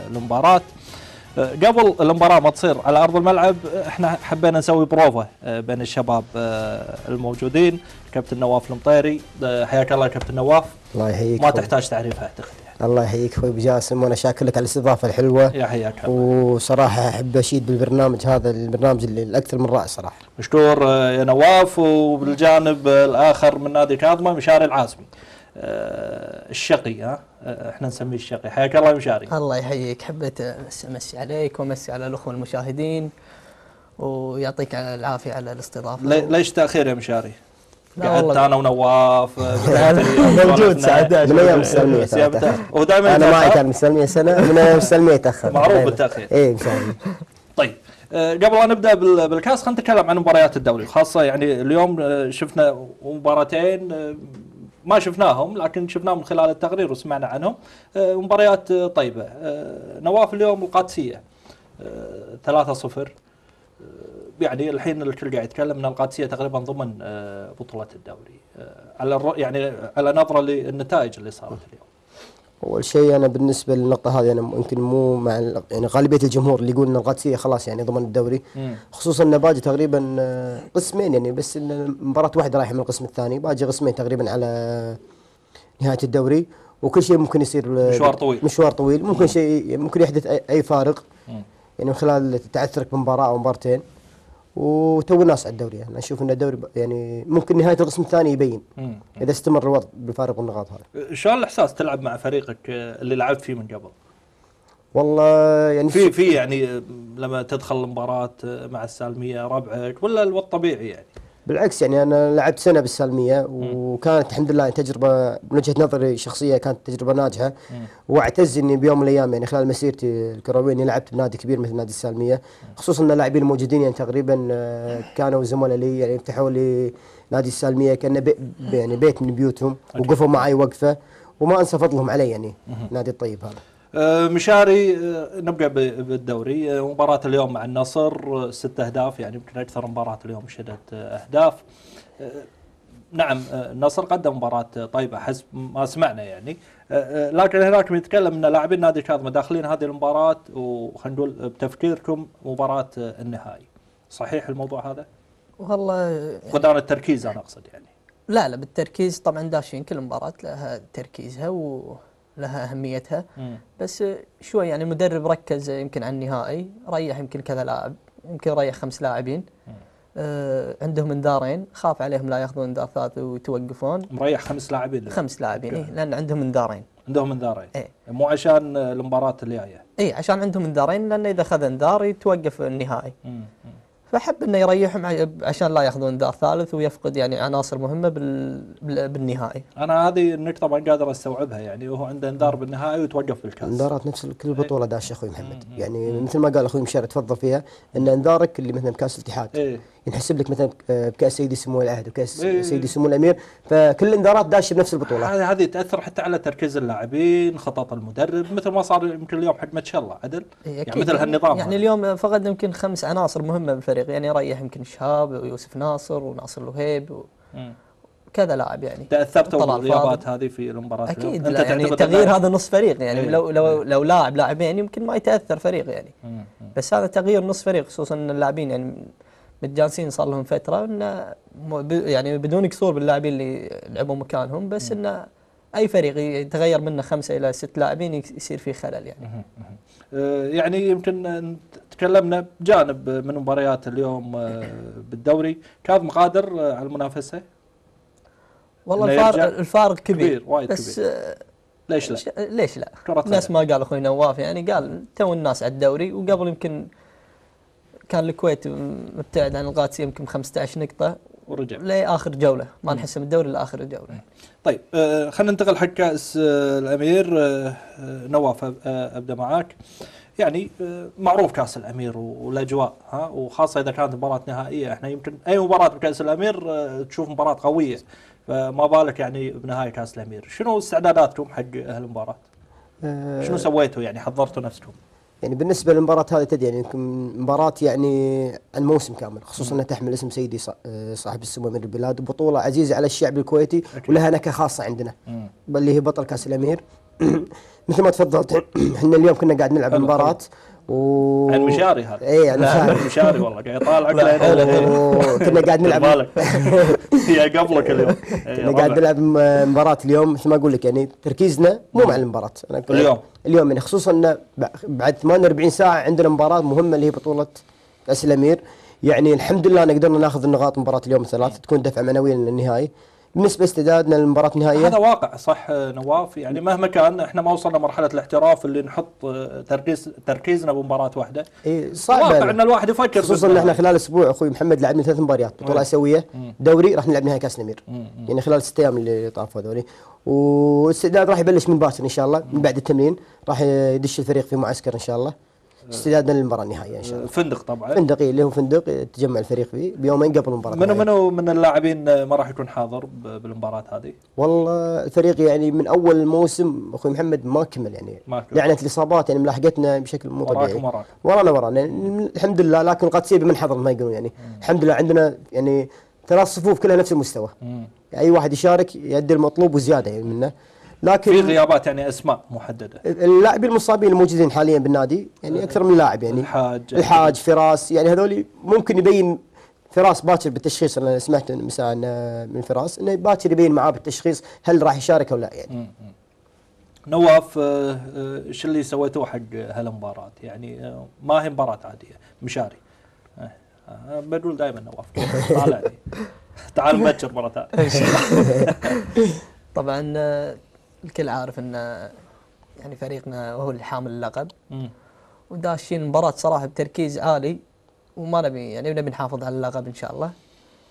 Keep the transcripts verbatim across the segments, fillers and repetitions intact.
المباراة. قبل المباراة ما تصير على أرض الملعب احنا حبينا نسوي بروفة بين الشباب الموجودين. كابتن نواف المطيري، حياك الله كابتن نواف. الله يحييك. ما تحتاج تعريف اعتقد يعني. الله يحييك اخوي ابو جاسم، وانا شاكر لك على الاستضافة الحلوة. يا حياك الله. وصراحة احب اشيد بالبرنامج هذا، البرنامج اللي الاكثر من رائع صراحة. مشكور يا نواف. وبالجانب الاخر من نادي كاظمة مشاري العازمي الشقي، ها احنا نسميه الشقي. حياك الله مشاري. الله يحييك. حبيت امسي عليك وامسي على الاخوه المشاهدين ويعطيك العافيه على الاستضافه. ليش تاخير يا مشاري؟ قعدت انا ونواف موجود ساعه من ايام السلميه. ودائما انا معي كان السلميه سنه، من ايام السلميه تاخر. معروف بالتاخير. اي ان شاء الله. طيب قبل لا نبدا بالكاس خلينا نتكلم عن مباريات الدوري، خاصه يعني اليوم شفنا مباراتين ما شفناهم لكن شفناهم من خلال التقرير وسمعنا عنهم، مباريات طيبة. نواف اليوم القادسية ثلاثة صفر، يعني الحين الكل قاعد يتكلم ان القادسية تقريبا ضمن بطولة الدوري، على يعني على نظرة للنتائج اللي صارت اليوم. اول شيء انا بالنسبه للنقطه هذه انا ممكن مو مع يعني غالبيه الجمهور اللي يقول ان القادسيه خلاص يعني ضمن الدوري، مم. خصوصا انه باجي تقريبا قسمين، يعني بس ان مباراه واحده رايحه من القسم الثاني، باجي قسمين تقريبا على نهايه الدوري، وكل شيء ممكن يصير مشوار طويل مشوار طويل ممكن شيء ممكن يحدث اي فارق، مم. يعني من خلال تعثرك بمباراه او مبارتين وتو الناس على الدوري. يعني اشوف ان الدوري يعني ممكن نهايه القسم الثاني يبين مم. اذا استمر الوضع بفارق النقاط هذا. شلون الاحساس تلعب مع فريقك اللي لعبت فيه من قبل؟ والله يعني في في يعني لما تدخل المباراه مع السالميه ربعك ولا الوضع طبيعي يعني؟ بالعكس، يعني انا لعبت سنه بالسالميه وكانت الحمد لله تجربه من وجهه نظري شخصيه كانت تجربه ناجحه، واعتز اني بيوم من الايام يعني خلال مسيرتي الكرويه اني لعبت بنادي كبير مثل نادي السالميه، خصوصا ان اللاعبين الموجودين يعني تقريبا كانوا زملاء لي، يعني فتحوا لي نادي السالميه كانه بي يعني بيت من بيوتهم، وقفوا معي وقفه وما انسى فضلهم علي يعني نادي الطيب هذا. مشاري، نبقى بالدوري. مباراة اليوم مع النصر ست أهداف، يعني يمكن أكثر مباراة اليوم شهدت أهداف. نعم النصر قدم مباراة طيبة حسب ما سمعنا يعني، لكن هناك بنتكلم أن لاعبين نادي كاظمة داخلين هذه المباراة وخلينا نقول بتفكيركم مباراة النهائي، صحيح الموضوع هذا؟ والله فقدان التركيز أنا أقصد يعني. لا لا بالتركيز طبعا داشين، كل مباراة لها تركيزها و لها أهميتها، مم. بس شوي يعني المدرب ركز يمكن على النهائي، ريح يمكن كذا لاعب، يمكن ريح خمس لاعبين، آه عندهم انذارين، خاف عليهم لا ياخذون انذار ثالث ويتوقفون. مريح خمس لاعبين؟ خمس لاعبين إيه، لأن عندهم انذارين. عندهم انذارين؟ إيه؟ مو عشان المباراة الجاية؟ إيه عشان عندهم انذارين، لأن إذا أخذ انذار يتوقف النهائي. مم. فحب انه يريحهم عشان لا ياخذون انذار ثالث ويفقد يعني عناصر مهمه بال بالنهائي. انا هذه النقطه ما قادر استوعبها، يعني وهو عنده انذار بالنهائي وتوقف بالكاس. انذارات نفس كل بطوله داش اخوي محمد، يعني مثل ما قال اخوي مشاري تفضل فيها، ان انذارك اللي مثلا بكاس الاتحاد إيه؟ ينحسب لك مثلا بكاس سيدي سمو العهد وكاس إيه؟ سيدي سمو الامير، فكل الانذارات داشه بنفس البطوله. هذه هذه تاثر حتى على تركيز اللاعبين، خطط المدرب، مثل ما صار يمكن اليوم حق ما شاء الله عدل إيه يعني مثل هالنظام. يعني اليوم فقد يمكن خمس عناصر مهمه بالفريق، يعني ريح يمكن شهاب ويوسف ناصر وناصر الوهيب و كذا لاعب. يعني تاثرتوا بالغيابات هذه في المباراه؟ اكيد انت يعني تغيير هذا نص فريق يعني. إيه؟ لو لو لو لاعب لاعبين يمكن ما يتاثر فريق يعني، مم. بس هذا تغيير نص فريق، خصوصا ان اللاعبين يعني متجانسين صار لهم فتره، انه يعني بدون قصور باللاعبين اللي لعبوا مكانهم، بس انه اي فريق يتغير منه خمسه الى ست لاعبين يصير فيه خلل يعني. مم. آه يعني يمكن تكلمنا بجانب من مباريات اليوم بالدوري، كاظمة قادر على المنافسه؟ والله الفارق الفارق كبير, كبير بس كبير. ليش لا؟ ليش لا؟ الناس ما قال اخوي نواف يعني، قال تو الناس على الدوري، وقبل يمكن كان الكويت مبتعد عن القادسيه يمكن خمسة عشر نقطه ورجع لاخر جوله، ما نحسم الدوري لاخر الجوله. طيب آه خلينا ننتقل حق كاس آه الامير. آه نواف آه ابدا معاك. يعني آه معروف كاس الامير والاجواء، ها، وخاصه اذا كانت مباراه نهائيه، احنا يمكن اي مباراه بكاس الامير آه تشوف مباراه قويه، فما بالك يعني بنهايه كاس الامير. شنو استعداداتكم حق هالمباراه؟ أه شنو سويتوا يعني، حضرتوا نفسكم؟ يعني بالنسبه للمباراه هذه تدري يعني يمكن مباراه يعني عن موسم كامل، خصوصا انها تحمل اسم سيدي صاحب السمو امير البلاد، وبطوله عزيزه على الشعب الكويتي أكيد. ولها نكهه خاصه عندنا، بل اللي هي بطل كاس الامير. مثل ما تفضلت احنا اليوم كنا قاعد نلعب المباراة و عن مشاري هذا. اي عن مشاري مشاري والله قاعد يطالعك لين وكنا قاعد نلعب هي قبلك اليوم. كنا قاعد نلعب مباراة اليوم مثل ما اقول لك يعني تركيزنا مو مع المباراة. اليوم اليوم يعني خصوصا ان بعد ثمانية وأربعين ساعة عندنا مباراة مهمة اللي هي بطولة كأس الأمير. يعني الحمد لله أن قدرنا ناخذ النقاط مباراة اليوم الثلاث تكون دفعة معنوية للنهائي. بالنسبة استعدادنا للمباراة النهائية هذا واقع صح نواف، يعني مهما كان احنا ما وصلنا مرحلة الاحتراف اللي نحط تركيز تركيزنا بمباراة واحدة. اي صعب واقع ان الواحد يفكر، خصوصا ان احنا خلال اسبوع اخوي محمد لعبنا ثلاث مباريات بطولة اسيوية دوري راح نلعب نهائي كأس الأمير يعني خلال ست ايام اللي طافوا هذولي. والاستعداد راح يبلش من باكر ان شاء الله من بعد التمرين راح يدش الفريق في معسكر ان شاء الله استعدادنا للمباراه النهائيه ان شاء الله. فندق طبعا فندق اللي هو فندق تجمع الفريق فيه بيومين قبل المباراه. منو منو من اللاعبين ما راح يكون حاضر بالمباراه هذه؟ والله الفريق يعني من اول الموسم اخوي محمد ما كمل يعني لعنه الاصابات يعني ملاحقتنا بشكل مو طبيعي. ورانا ورانا يعني الحمد لله، لكن قد تصيب من حظر ما يقولون يعني. مم. الحمد لله عندنا يعني ثلاث صفوف كلها نفس المستوى. يعني اي واحد يشارك يؤدي المطلوب وزياده يعني منه. لكن في غيابات يعني اسماء محدده. اللاعبين المصابين الموجودين حاليا بالنادي يعني اكثر من لاعب يعني الحاج الحاج فراس يعني هذول ممكن يبين فراس باكر بالتشخيص. انا سمعت مساء من فراس انه باكر يبين معاه بالتشخيص هل راح يشارك او لا يعني. م -م. نواف ايش اللي سويتوه حق هالمباراه؟ يعني ما هي مباراه عاديه مشاري. بقول دائما نواف تعال لي تعال مبكر مره ثانيه. طبعا الكل عارف ان يعني فريقنا هو اللي حامل اللقب وداشين مباراة صراحة بتركيز عالي وما نبي يعني نبي نحافظ على اللقب ان شاء الله.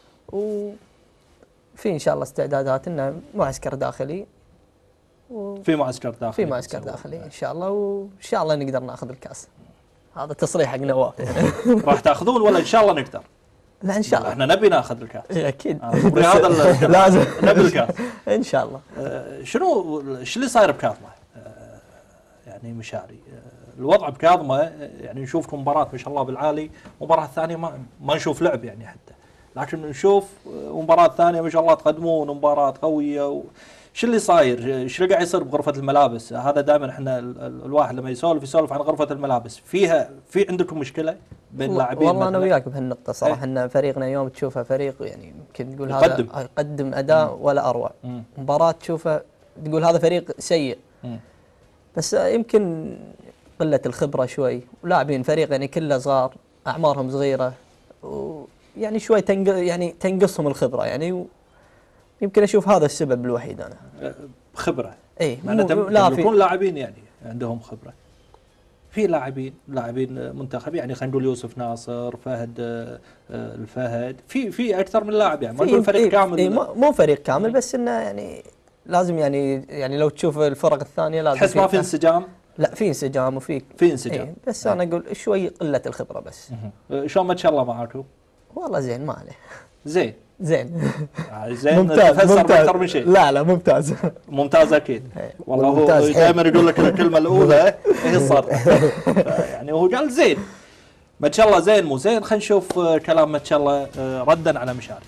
وفي ان شاء الله استعدادات انه معسكر داخلي في معسكر داخلي في معسكر داخلي ان شاء الله، وان شاء الله نقدر ناخذ الكاس. هذا تصريح حق نواف يعني. راح تاخذون ولا ان شاء الله نقدر؟ لا ان شاء الله احنا نبي ناخذ الكاس. اكيد هذا لازم نبي الكاس ان شاء الله. آه شنو ايش اللي صاير بكاظمه؟ آه يعني مشاري آه الوضع بكاظمه يعني نشوفكم مباراه ما شاء الله بالعالي، مباراه ثانيه ما ما نشوف لعب يعني حتى، لكن نشوف مباراه ثانيه ما شاء الله تقدمون مباراه قويه. و شو اللي صاير؟ ايش اللي قاعد يصير بغرفه الملابس؟ هذا دائما احنا الواحد لما يسولف يسولف عن غرفه الملابس، فيها في عندكم مشكله بين اللاعبين؟ والله انا وياك بهالنقطه صراحه. ان ايه؟ فريقنا يوم تشوفه فريق يعني يمكن تقول هذا يقدم اداء مم. ولا اروع. مم. مباراه تشوفه تقول هذا فريق سيء. مم. بس يمكن قله الخبره شوي، ولاعبين فريق يعني كله صغار اعمارهم صغيره ويعني شوي تنق يعني تنقصهم الخبره يعني. يمكن اشوف هذا السبب الوحيد انا. خبره. اي لا يكون لاعبين يعني عندهم خبره. في لاعبين لاعبين منتخب يعني خلينا نقول يوسف ناصر، فهد الفهد، في في اكثر من لاعب يعني ما نقول فريق إيه كامل. إيه مو فريق كامل بس انه يعني لازم يعني يعني لو تشوف الفرق الثانيه لازم تحس ما في انسجام. لا في انسجام وفي في انسجام إيه بس إيه. انا اقول شوي قله الخبره بس. شلون ما شاء الله معاكم؟ والله زين ما عليه. زين زين زين ممتاز تفسر باكثر من شيء. لا لا ممتاز ممتاز اكيد. والله هو دائما يقول لك الكلمه الاولى هي الصادقه. يعني هو قال زين ما شاء الله زين مو زين. خلينا نشوف كلام ما شاء الله ردا على مشاري.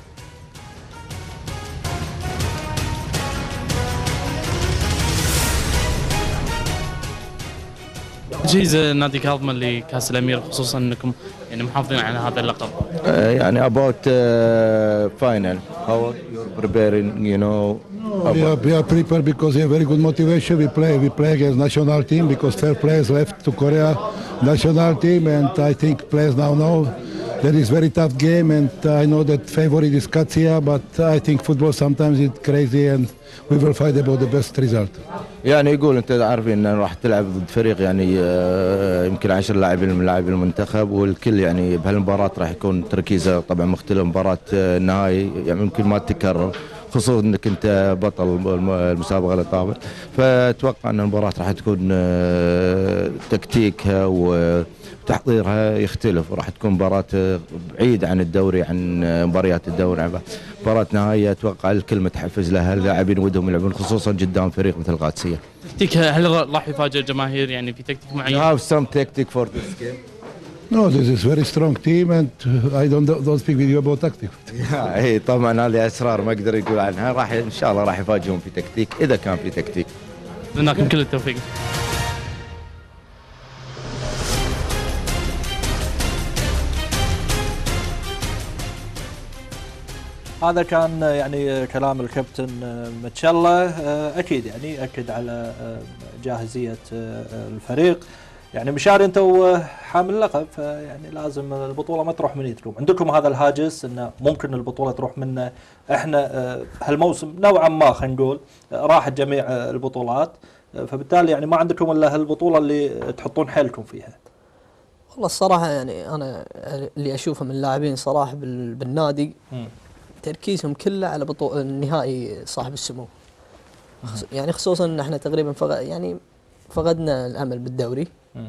تجهيز نادي كاظمه لكاس الامير خصوصا انكم يعني محافظين على هذا اللقب. Uh, يعني about uh, final how you're preparing you know. We are, we are prepared because we have very good motivation. We play we play against national team because fair players left to Korea national team, and I think players now know that it's very tough game, and I know that favorite is Katsia, but I think football sometimes it's crazy, and we will fight about the best result. يعني يقول انت عارفين ان راح تلعب ضد فريق يعني يمكن عشر لاعبين من لاعبي المنتخب، والكل يعني بهالمباراه راح يكون تركيزه طبعا مختلف. مباراه النهائي يعني ممكن ما تتكرر خصوصا انك انت بطل المسابقه اللي طافت، فاتوقع ان المباراه راح تكون تكتيكها وتحضيرها يختلف، وراح تكون مباراه بعيد عن الدوري عن مباريات الدوري. مباراة نهائية اتوقع الكل متحفز لها، اللاعبين ودهم يلعبون خصوصا قدام فريق مثل قادسية. تكتيك هل راح يفاجئ الجماهير يعني في تكتيك معين؟ You have some tactic for this game. No, this is very strong team and I don't don't speak with you about tactics. اي طبعا هذه اسرار ما اقدر يقول عنها. راح ان شاء الله راح يفاجئون في تكتيك اذا كان في تكتيك. اتمنى لكم كل التوفيق. هذا كان يعني كلام الكابتن متشلة، اكيد يعني اكد على جاهزيه الفريق. يعني مشاري انتم حامل لقب، فيعني لازم البطوله ما تروح من ايدكم، عندكم هذا الهاجس انه ممكن البطوله تروح منا. احنا هالموسم نوعا ما خلينا نقول راحت جميع البطولات، فبالتالي يعني ما عندكم الا هالبطوله اللي تحطون حيلكم فيها. والله الصراحه يعني انا اللي اشوفه من اللاعبين صراحه بالنادي م. تركيزهم كله على بطوله النهائي صاحب السمو، يعني خصوصا ان احنا تقريبا فقد يعني فقدنا الامل بالدوري،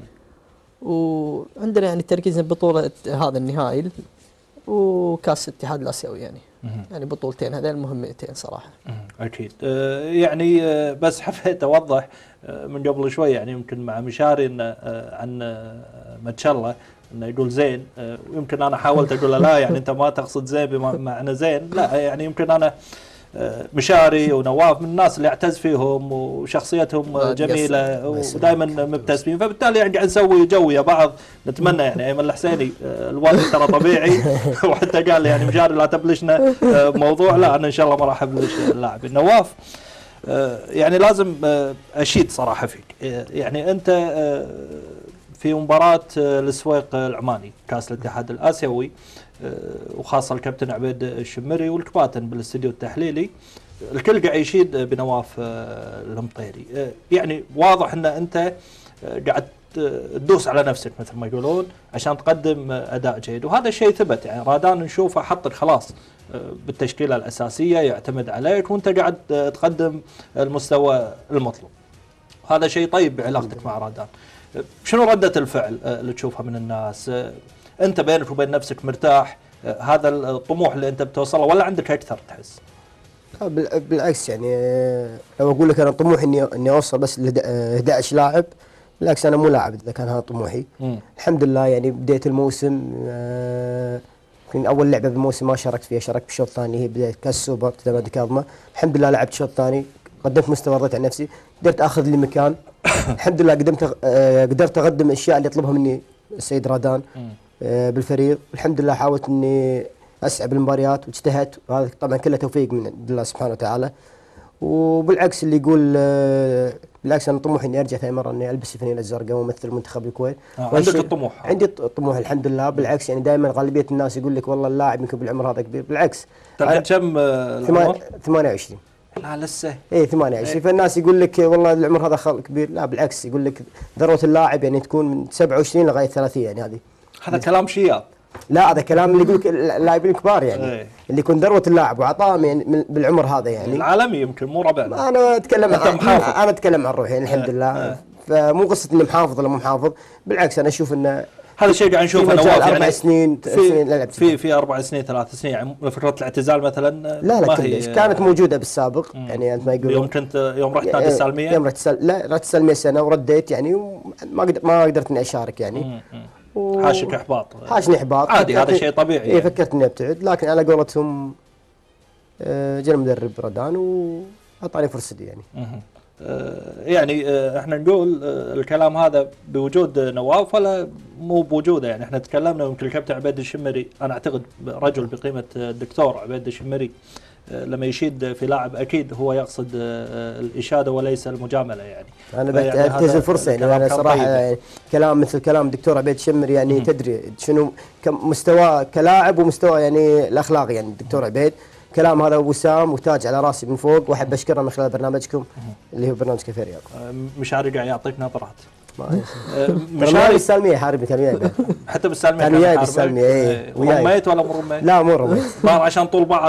وعندنا يعني تركيزنا ببطوله هذا النهائي وكاس الاتحاد الاسيوي، يعني مم. يعني بطولتين هذين المهمتين صراحه. اكيد. آه يعني آه بس حبيت اوضح آه من قبل شوي، يعني يمكن مع مشاري انه آه عن آه متشلة انه يقول زين، آه ويمكن انا حاولت اقول له لا يعني انت ما تقصد زين بمعنى زين، لا يعني يمكن انا مشاري ونواف من الناس اللي اعتز فيهم وشخصيتهم جميله ودائما مبتسمين، فبالتالي يعني قاعد نسوي جو يا بعض. نتمنى يعني ايمن الحسيني الوالد ترى طبيعي وحتى قال لي يعني مشاري لا تبلشنا موضوع، لا انا ان شاء الله ما راح ابلش اللاعب. نواف يعني لازم اشيد صراحه فيك، يعني انت في مباراه السويق العماني كاس الاتحاد الاسيوي وخاصه الكابتن عبيد الشمري والكباتن بالاستديو التحليلي الكل قاعد يشيد بنواف المطيري، يعني واضح ان انت قاعد تدوس على نفسك مثل ما يقولون عشان تقدم اداء جيد، وهذا الشيء ثبت. يعني رادان نشوفه حطك خلاص بالتشكيله الاساسيه، يعتمد عليك وانت قاعد تقدم المستوى المطلوب، هذا شيء طيب بعلاقتك مع رادان. شنو ردة الفعل اللي تشوفها من الناس؟ انت بينك وبين نفسك مرتاح هذا الطموح اللي انت بتوصله ولا عندك اكثر تحس؟ بالعكس، يعني لو اقول لك انا طموحي اني اني اوصل بس ل احد عشر لاعب، بالعكس انا مو لاعب اذا كان هذا طموحي. م. الحمد لله يعني بديت الموسم يمكن اول لعبه بالموسم ما شاركت فيها، شاركت بالشوط الثاني هي بدايه كاس السوبر نادي كاظمه، الحمد لله لعبت الشوط الثاني قدمت مستوى رضيت عن نفسي، قدرت اخذ لي مكان الحمد لله، قدمت قدرت اقدم الاشياء اللي يطلبها مني السيد رادان بالفريق، والحمد لله حاولت اني اسعى بالمباريات واجتهدت، وهذا طبعا كله توفيق من الله سبحانه وتعالى. وبالعكس اللي يقول بالعكس انا طموحي اني ارجع ثاني مره اني البس الفانيله الزرقاء وامثل منتخب الكويت. آه عندك الطموح؟ عندي الطموح الحمد لله. بالعكس يعني دائما غالبيه الناس يقول لك والله اللاعب يمكن بالعمر هذا كبير، بالعكس الحين كم العمر؟ ثمانية وعشرين. لا لسه اي ثمانية وعشرين. فالناس يقول لك والله العمر هذا خلق كبير، لا بالعكس يقول لك ذروه اللاعب يعني تكون من سبعة وعشرين لغايه ثلاثين، يعني هذه هذا كلام شياب. لا هذا كلام اللي يقول لك اللاعبين الكبار يعني ايه. اللي يكون ذروه اللاعب وعطائهم يعني بالعمر هذا يعني العالمي يمكن مو ربعنا. انا اتكلم عن انا اتكلم عن روحي يعني الحمد لله ايه. فمو قصه اني محافظ ولا مو محافظ، بالعكس انا اشوف انه هذا الشيء قاعد نشوفه نواف يعني اربع سنين في في, في اربع سنين ثلاث سنين يعني فتره الاعتزال مثلا. لا لا كلش كانت موجوده بالسابق مم. يعني انت ما يقولون يوم كنت يوم رحت نادي السالميه، يوم رحت سل... لا رحت السالميه سنه ورديت يعني وما قدرت ما قدرت اني اشارك يعني و... حاشك احباط. حاشني احباط عادي، هذا شيء طبيعي يعني. فكرت اني ابتعد، لكن على قولتهم جاء المدرب رادان واعطاني فرصتي يعني. مم. يعني احنا نقول الكلام هذا بوجود نواف ولا مو بوجوده؟ يعني احنا تكلمنا يمكن الكابتن عبيد الشمري، انا اعتقد رجل بقيمه الدكتور عبيد الشمري لما يشيد في لاعب اكيد هو يقصد الاشاده وليس المجامله يعني. انا بنتهز الفرصه يعني انا صراحه يعني كلام مثل كلام الدكتور عبيد الشمري يعني م. تدري شنو مستواه كلاعب ومستوى يعني الاخلاقي يعني الدكتور عبيد، كلام هذا وسام وتاج على راسي من فوق، واحب اشكره من خلال برنامجكم اللي هو برنامج كيف رياض. مشاري قاعد يعطيك نظرات. مشاري بالسالميه حاربي كان وياي حتى بالسالميه كان وياي بالسالميه اي رميت ولا مو رميت؟ لا مو رميت صار عشان طول بعض.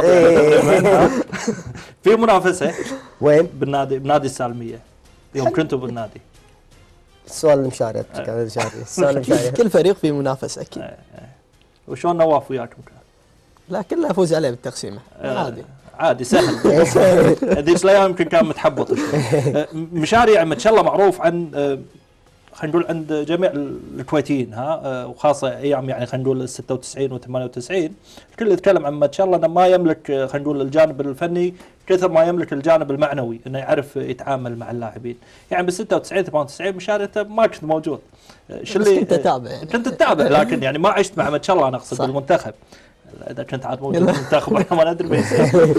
في منافسه وين؟ بالنادي بنادي السالميه يوم كنتوا بالنادي. السؤال المشاري السؤال المشاري كل فريق فيه منافسه اكيد. وشلون نواف وياكم كان؟ لا كله افوز عليه بالتقسيمه عادي عادي سهل. هذيك الايام يمكن كان متحبط شوي. مشاري يعني ما شاء الله معروف عن خلينا نقول عند جميع الكويتيين ها وخاصه ايام يعني خلينا نقول ستة وتسعين و ثمانية وتسعين الكل يتكلم عن ما شاء الله انه ما يملك خلينا نقول الجانب الفني كثر ما يملك الجانب المعنوي انه يعرف يتعامل مع اللاعبين. يعني بال ستة وتسعين ثمانية وتسعين مشاري انت ما كنت موجود. شو اللي كنت اتابع يعني. كنت تتابع لكن يعني ما عشت مع ما شاء الله انا اقصد المنتخب. اذا كنت عاد موجود في المنتخب احنا ما ندري بس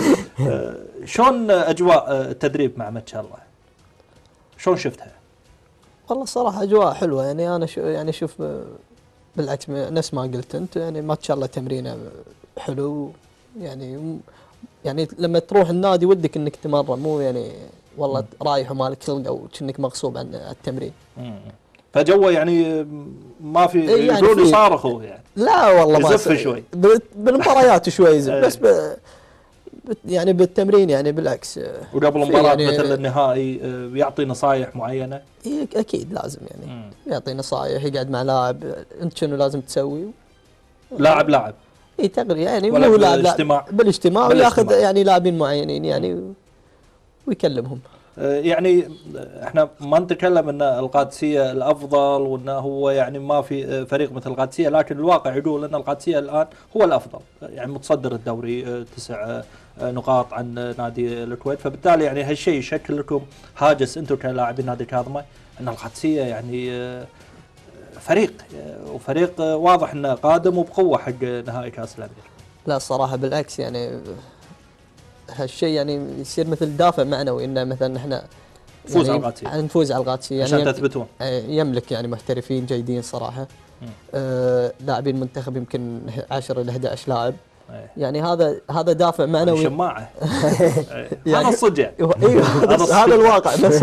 شلون اجواء التدريب مع ما شاء الله؟ شلون شفتها؟ والله الصراحه اجواء حلوه يعني انا شو يعني شوف بالعكس نفس ما قلت انت يعني ما شاء الله تمرينه حلو يعني يعني لما تروح النادي ودك انك تمرن مو يعني والله رايح ومالك خلق او كأنك مغصوب عن التمرين. فجوه يعني ما في يعني يقولون يصارخوا يعني. لا والله ما يزف شوي بالمباريات شوي يزف بس ب يعني بالتمرين يعني بالعكس. وقبل المباراة يعني مثل النهائي يعطي نصايح معينة؟ اكيد لازم يعني مم. يعطي نصايح يقعد مع لاعب انت شنو لازم تسوي لاعب لاعب اي تقريبا يعني مو لاعب بالاجتماع بالاجتماع وياخذ يعني لاعبين معينين يعني ويكلمهم. يعني احنا ما نتكلم ان القادسيه الافضل وانه هو يعني ما في فريق مثل القادسيه لكن الواقع يقول ان القادسيه الان هو الافضل يعني متصدر الدوري تسع نقاط عن نادي الكويت فبالتالي يعني هالشيء يشكل لكم هاجس انتم كلاعبين نادي الكاظمه ان القادسيه يعني فريق وفريق واضح انه قادم وبقوه حق نهائي كاس الامير. لا الصراحه بالعكس يعني هالشيء يعني يصير مثل دافع معنوي انه مثلا احنا نفوز يعني على القادسيه نفوز على القادسيه يعني عشان تثبتون يملك يعني محترفين جيدين صراحه آه لاعبين المنتخب يمكن عشرة إلى أحد عشر لاعب يعني هذا هذا دافع معنوي شماعه يعني الصدق ايوه هذا الواقع بس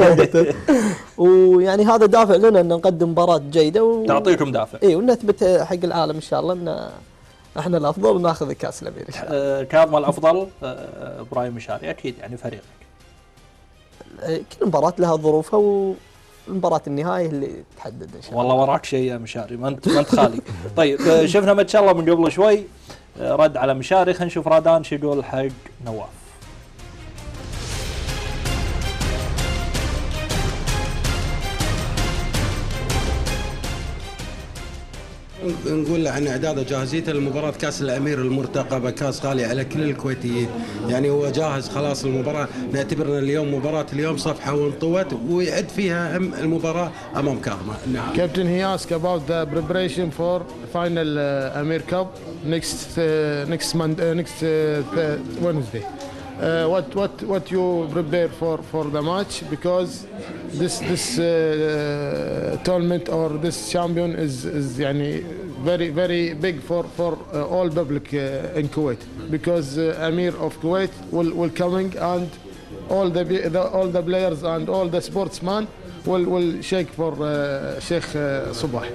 ويعني هذا دافع لنا ان نقدم مباراه جيده و... تعطيكم دافع اي ونثبت حق العالم ان شاء الله ان احنا الافضل وناخذ الكاس الامير. آه كاظمه الافضل آه ابراهيم مشاري اكيد يعني فريقك. آه كل مباراه لها ظروفها والمباراه النهائيه اللي تحدد ان شاء الله. والله وراك شيء يا مشاري ما انت ما انت خالي. طيب آه شفنا ما شاء الله من قبل شوي آه رد على مشاري خلينا نشوف رادان شو يقول حق نواف. نقول له عن اعداده وجاهزيته لمباراه كاس الامير المرتقبه كاس غالي على كل الكويتيين يعني هو جاهز خلاص المباراه نعتبر ان اليوم مباراه اليوم صفحه وانطوت ويعد فيها المباراه امام كاظمه. Captain he asked about the preparation for final uh, Amir Cup next uh, next Monday uh, next uh, Wednesday. Uh, what what what you prepare for for the match because this this uh, tournament or this champion is is يعني very very big for for uh, all public uh, in Kuwait because uh, Amir of Kuwait will will coming and all the, the all the players and all the sportsmen will will shake for uh, Sheikh uh, Subah.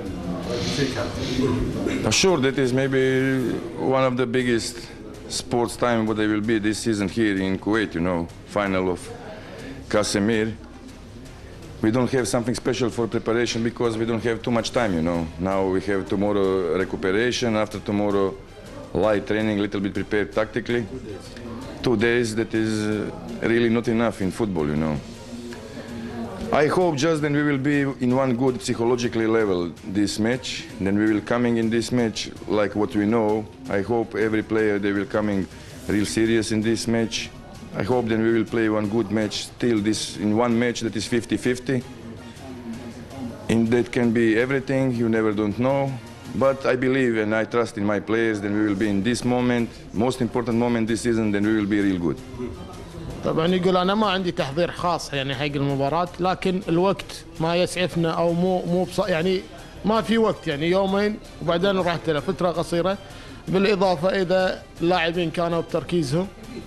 Sure, that is maybe one of the biggest sports time what they will be this season here in Kuwait, you know, final of Kas Emir. We don't have something special for preparation because we don't have too much time, you know. Now we have tomorrow recuperation, after tomorrow light training, a little bit prepared tactically. Two days, that is really not enough in football, you know. I hope just then we will be in one good psychologically level this match. Then we will coming in this match like what we know. I hope every player they will coming real serious in this match. I hope then we will play one good match still this in one match that is fifty fifty. And that can be everything, you never don't know. But I believe and I trust in my players, then we will be in this moment, most important moment this season, then we will be real good. طبعا يقول انا ما عندي تحضير خاص يعني حق المباراه لكن الوقت ما يسعفنا او مو مو يعني ما في وقت يعني يومين وبعدين راحت له فتره قصيره بالاضافه اذا اللاعبين كانوا بتركيزهم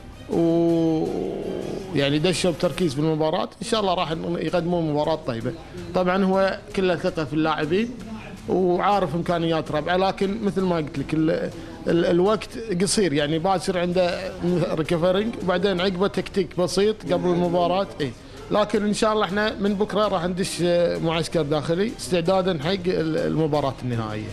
ويعني دشوا بتركيز بالمباراه ان شاء الله راح يقدمون مباراه طيبه. طبعا هو كله ثقه في اللاعبين وعارف امكانيات ربعه لكن مثل ما قلت لك ال ال الوقت قصير يعني باكر عنده ريكفرنج وبعدين عقبه تكتيك بسيط قبل المباراه اي لكن ان شاء الله احنا من بكره راح ندش معسكر داخلي استعدادا حق المباراه النهائيه.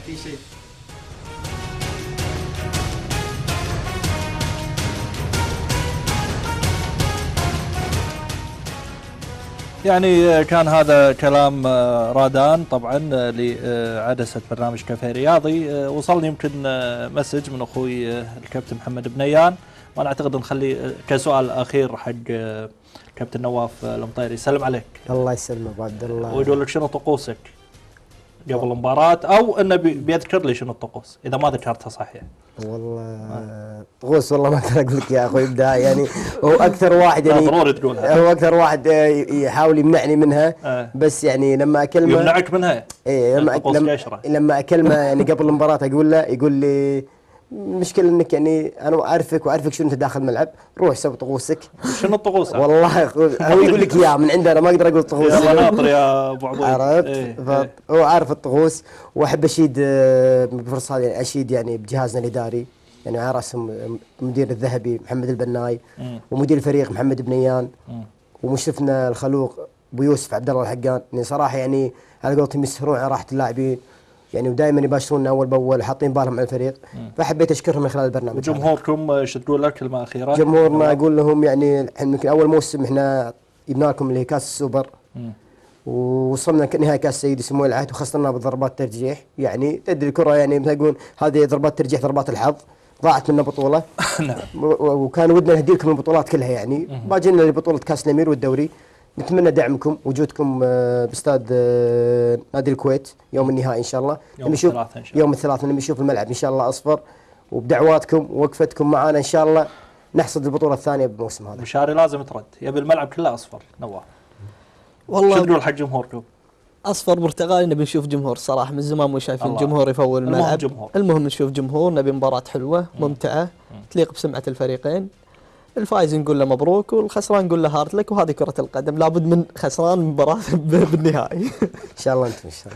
يعني كان هذا كلام رادان طبعا لعدسة برنامج كافيه رياضي. وصلني يمكن مسج من اخوي الكابتن محمد بنيان، وانا اعتقد نخلي كسؤال اخير حق كابتن نواف المطيري. يسلم عليك. الله يسلمك ابو عبد الله. ويقول لك شنو طقوسك قبل المباراة، او انه بيذكر لي شنو الطقوس اذا ما ذكرتها صحيح. والله طقوس والله ما اقدر اقول لك يا اخوي ابدا، يعني هو اكثر واحد يعني ضروري تقولها. هو اكثر واحد يحاول يمنعني منها. آه. بس يعني لما اكلمه يمنعك منها. ايه لما لما, لما اكلمه يعني قبل المباراة اقول له، يقول لي المشكلة انك يعني انا اعرفك واعرفك شنو انت داخل الملعب، روح سوي طقوسك. شنو الطقوس؟ والله هو يقول لك اياه من عندنا، ما اقدر اقول طقوس. يلا ناطر يا ابو عبود. عرفت؟ إيه إيه. هو عارف الطقوس، واحب اشيد بالفرصة هذه يعني اشيد يعني بجهازنا الاداري، يعني على راسهم المدير الذهبي محمد البناي، ومدير الفريق محمد بنيان، ومشرفنا الخلوق ابو يوسف عبد الله الحقان. يعني صراحة يعني على قولتهم يسهرون على راحة اللاعبين، يعني ودائما يباشروننا اول باول، حاطين بالهم على الفريق. فحبيت اشكرهم من خلال البرنامج. وجمهوركم ايش تقول لك كلمه اخيره؟ جمهورنا اقول لهم يعني يمكن اول موسم احنا جبنا لكم اللي هي كاس السوبر، ووصلنا نهائي كاس السيد سمو العهد وخسرنا بضربات ترجيح. يعني تدري الكره يعني مثل يقول هذه ضربات ترجيح، ضربات الحظ، ضاعت منا بطوله. نعم. وكان ودنا نهدي لكم البطولات كلها، يعني باجينا لبطوله كاس الامير والدوري. نتمنى دعمكم، وجودكم باستاد نادي الكويت يوم النهائي ان شاء الله. يوم الثلاثاء ان شاء الله. يوم الثلاثاء لما نشوف الملعب ان شاء الله اصفر، وبدعواتكم ووقفتكم معنا ان شاء الله نحصد البطوله الثانيه بالموسم هذا. مشاري لازم ترد، يبي الملعب كله اصفر. نواف والله شو تقول حق جمهوركم؟ اصفر برتقالي، نبي نشوف جمهور صراحه، من زمان مو شايفين جمهور يفول الملعب. المهم جمهور. المهم نشوف جمهور، نبي مباراه حلوه ممتعه تليق بسمعه الفريقين. الفايز نقول له مبروك، والخسران نقول له هارد لك، وهذه كرة القدم، لابد من خسران مباراة بالنهائي. ان شاء الله انتم ان شاء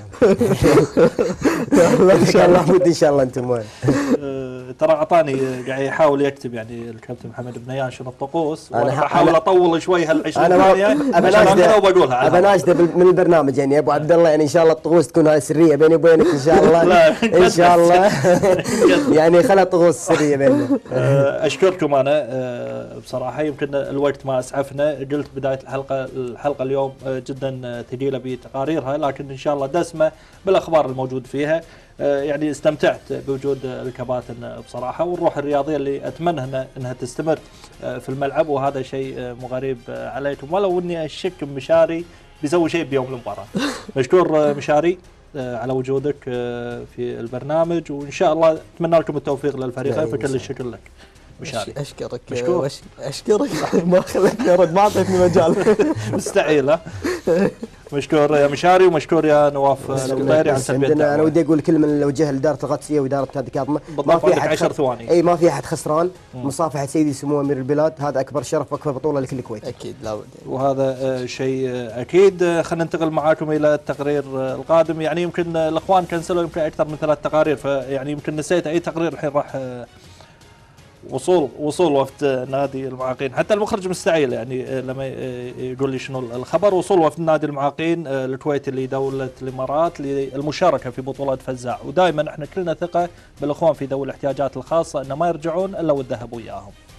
الله ان شاء الله ان شاء الله انتم وين. ترى اعطاني قاعد يحاول يكتب يعني الكابتن محمد بنيان شنو الطقوس، وانا بحاول اطول شوي هالعشرين ثانية عشان بقولها. ابى ناشده من البرنامج يعني يا ابو عبد الله، يعني ان شاء الله الطقوس تكون هاي سرية بيني وبينك ان شاء الله. ان شاء الله يعني خلها طقوس سرية بيننا. اشكركم انا بصراحة، يمكن الوقت ما اسعفنا. قلت بداية الحلقة الحلقة اليوم جدا ثقيلة بتقاريرها، لكن ان شاء الله دسمة بالاخبار الموجود فيها. يعني استمتعت بوجود الكباتن بصراحة، والروح الرياضية اللي اتمنى انها تستمر في الملعب، وهذا شيء مو غريب عليكم، ولو اني اشك مشاري بيسوي شيء بيوم المباراة. مشكور مشاري على وجودك في البرنامج، وان شاء الله اتمنى لكم التوفيق للفريقين، فكل الشكر لك مشاري. اشكرك مشكور. اشكرك ما خلتني ارد، ما اعطيتني مجال. مستحيل. مشكور يا مشاري، ومشكور يا نواف المطيري عن تلبية الدعوة. انا ودي اقول كلمه لوجهها لاداره القادسيه واداره هذه كاظمه. ما في احد عشر ثواني. اي ما في احد خسران. مصافحه سيدي سمو امير البلاد، هذا اكبر شرف واكبر بطوله لكل الكويت. اكيد لابد. وهذا شيء اكيد. خلينا ننتقل معاكم الى التقرير القادم. يعني يمكن الاخوان كنسلوا يمكن اكثر من ثلاث تقارير، فيعني يمكن نسيت اي تقرير الحين راح. وصول وصول وفد نادي المعاقين، حتى المخرج مستعجل يعني لما يقول لي شنو الخبر. وصول وفد نادي المعاقين الكويتي لدولة الامارات للمشاركة في بطولة فزاع، ودائما احنا كلنا ثقة بالاخوان في ذوي الاحتياجات الخاصة ان ما يرجعون الا والذهب وياهم.